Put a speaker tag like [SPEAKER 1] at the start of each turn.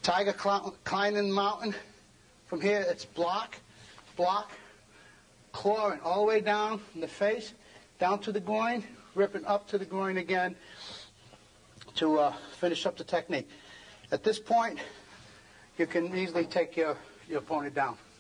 [SPEAKER 1] Tiger climbing the mountain. From here, it's block, block, clawing all the way down in the face, down to the groin, ripping up to the groin again to finish up the technique. At this point, you can easily take your opponent down.